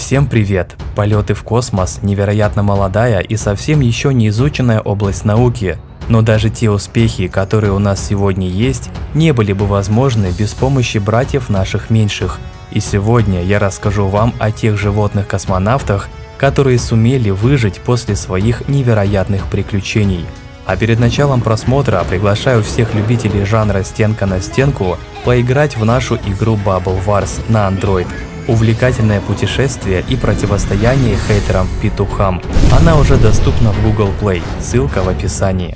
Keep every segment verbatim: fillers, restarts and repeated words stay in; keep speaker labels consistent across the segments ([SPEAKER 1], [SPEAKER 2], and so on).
[SPEAKER 1] Всем привет! Полеты в космос – невероятно молодая и совсем еще не изученная область науки. Но даже те успехи, которые у нас сегодня есть, не были бы возможны без помощи братьев наших меньших. И сегодня я расскажу вам о тех животных-космонавтах, которые сумели выжить после своих невероятных приключений. А перед началом просмотра приглашаю всех любителей жанра «Стенка на стенку» поиграть в нашу игру Bubble Wars на Android. Увлекательное путешествие и противостояние хейтерам-петухам. Она уже доступна в Google Play, ссылка в описании.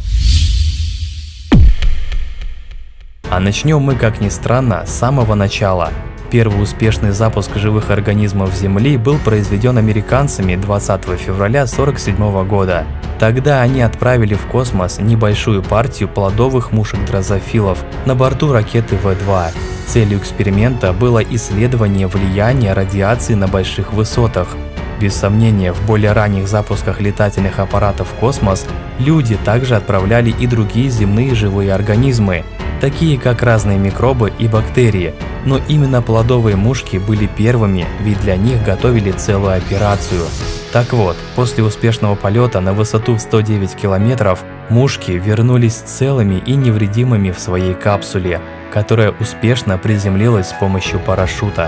[SPEAKER 1] А начнем мы, как ни странно, с самого начала. Первый успешный запуск живых организмов Земли был произведен американцами двадцатого февраля сорок седьмого года. Тогда они отправили в космос небольшую партию плодовых мушек-дрозофилов на борту ракеты вэ два. Целью эксперимента было исследование влияния радиации на больших высотах. Без сомнения, в более ранних запусках летательных аппаратов в космос люди также отправляли и другие земные живые организмы, такие как разные микробы и бактерии. Но именно плодовые мушки были первыми, ведь для них готовили целую операцию. Так вот, после успешного полета на высоту в сто девять километров, мушки вернулись целыми и невредимыми в своей капсуле, которая успешно приземлилась с помощью парашюта.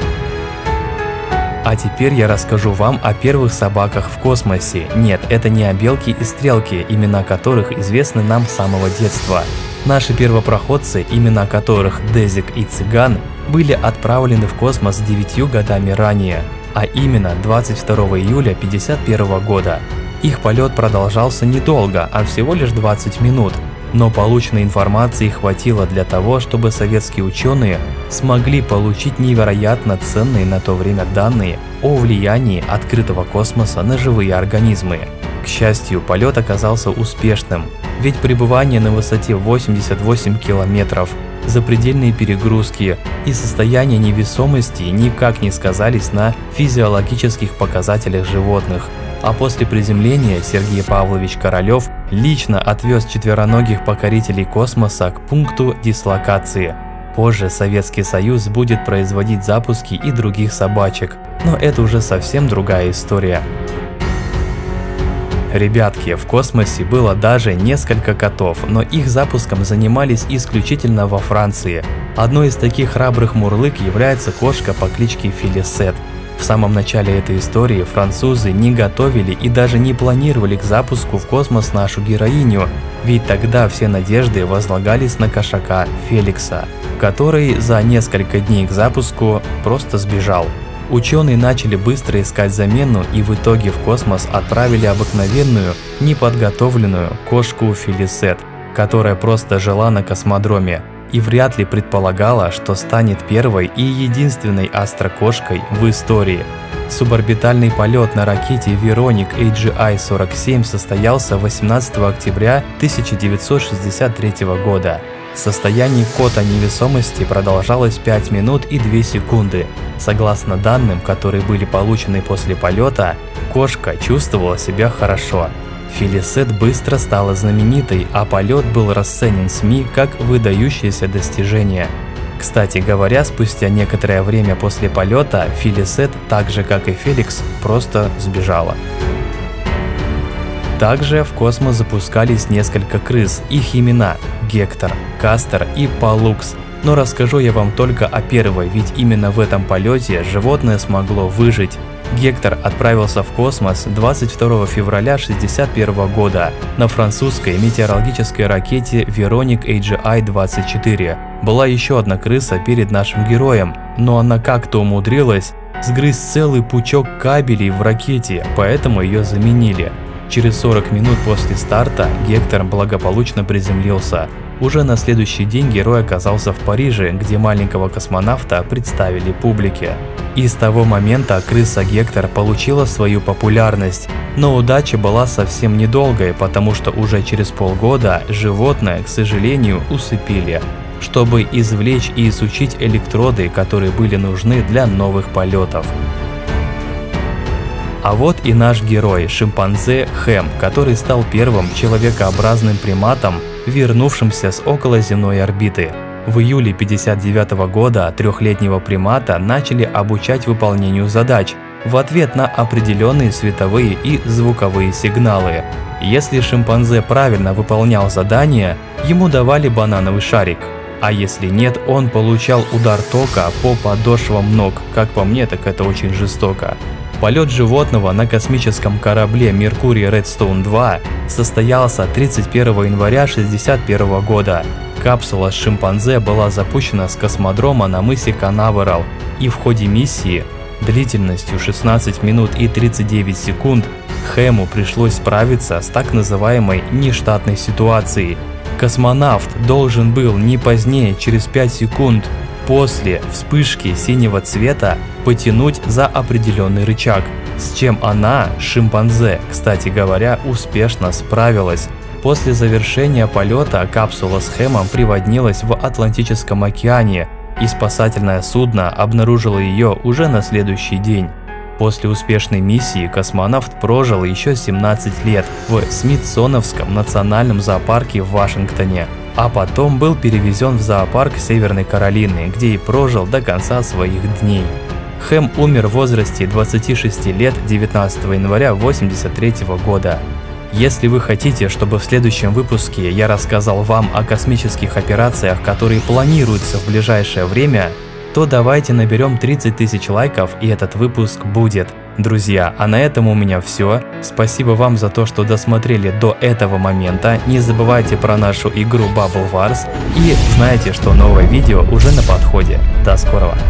[SPEAKER 1] А теперь я расскажу вам о первых собаках в космосе. Нет, это не белки и стрелки, имена которых известны нам с самого детства. Наши первопроходцы, имена которых Дезик и Цыган, были отправлены в космос девятью годами ранее, а именно двадцать второго июля тысяча девятьсот пятьдесят первого года. Их полет продолжался недолго, а всего лишь двадцать минут. Но полученной информации хватило для того, чтобы советские ученые смогли получить невероятно ценные на то время данные о влиянии открытого космоса на живые организмы. К счастью, полет оказался успешным, ведь пребывание на высоте восемьдесят восемь километров, запредельные перегрузки и состояние невесомости никак не сказались на физиологических показателях животных. А после приземления Сергей Павлович Королев лично отвез четвероногих покорителей космоса к пункту дислокации. Позже Советский Союз будет производить запуски и других собачек, но это уже совсем другая история. Ребятки, в космосе было даже несколько котов, но их запуском занимались исключительно во Франции. Одной из таких храбрых мурлык является кошка по кличке Фелисет. В самом начале этой истории французы не готовили и даже не планировали к запуску в космос нашу героиню, ведь тогда все надежды возлагались на кошака Феликса, который за несколько дней к запуску просто сбежал. Ученые начали быстро искать замену и в итоге в космос отправили обыкновенную, неподготовленную кошку Фелисет, которая просто жила на космодроме и вряд ли предполагала, что станет первой и единственной астрокошкой в истории. Суборбитальный полет на ракете Veronik эй джи ай сорок семь состоялся восемнадцатого октября тысяча девятьсот шестьдесят третьего года. Состояние кота невесомости продолжалось пять минут и две секунды. Согласно данным, которые были получены после полета, кошка чувствовала себя хорошо. Фелисет быстро стала знаменитой, а полет был расценен СМИ как выдающееся достижение. Кстати говоря, спустя некоторое время после полета Фелисет, так же как и Феликс, просто сбежала. Также в космос запускались несколько крыс, их имена – Гектор, Кастор и Палукс. Но расскажу я вам только о первой, ведь именно в этом полете животное смогло выжить. Гектор отправился в космос двадцать второго февраля тысяча девятьсот шестьдесят первого года на французской метеорологической ракете Veronik эй джи ай двадцать четыре. Была еще одна крыса перед нашим героем, но она как-то умудрилась сгрызть целый пучок кабелей в ракете, поэтому ее заменили. Через сорок минут после старта Гектор благополучно приземлился. Уже на следующий день герой оказался в Париже, где маленького космонавта представили публике. И с того момента крыса Гектор получила свою популярность, но удача была совсем недолгой, потому что уже через полгода животное, к сожалению, усыпили, чтобы извлечь и изучить электроды, которые были нужны для новых полетов. А вот и наш герой, шимпанзе Хэм, который стал первым человекообразным приматом, вернувшимся с околоземной орбиты. В июле тысяча девятьсот пятьдесят девятого года трехлетнего примата начали обучать выполнению задач, в ответ на определенные световые и звуковые сигналы. Если шимпанзе правильно выполнял задание, ему давали банановый шарик. А если нет, он получал удар тока по подошвам ног. Как по мне, так это очень жестоко. Полет животного на космическом корабле Меркурий Редстоун два состоялся тридцать первого января тысяча девятьсот шестьдесят первого года. Капсула с шимпанзе была запущена с космодрома на мысе Канаверал, и в ходе миссии длительностью шестнадцать минут и тридцать девять секунд Хэму пришлось справиться с так называемой нештатной ситуацией. Космонавт должен был не позднее через пять секунд после вспышки синего цвета потянуть за определенный рычаг, с чем она, шимпанзе, кстати говоря, успешно справилась. После завершения полета капсула с Хэмом приводнилась в Атлантическом океане, и спасательное судно обнаружило ее уже на следующий день. После успешной миссии космонавт прожил еще семнадцать лет в Смитсоновском национальном зоопарке в Вашингтоне, а потом был перевезен в зоопарк Северной Каролины, где и прожил до конца своих дней. Хэм умер в возрасте двадцати шести лет девятнадцатого января тысяча девятьсот восемьдесят третьего года. Если вы хотите, чтобы в следующем выпуске я рассказал вам о космических операциях, которые планируются в ближайшее время, то давайте наберем тридцать тысяч лайков, и этот выпуск будет. Друзья, а на этом у меня все. Спасибо вам за то, что досмотрели до этого момента. Не забывайте про нашу игру Bubble Wars. И знаете, что новое видео уже на подходе. До скорого!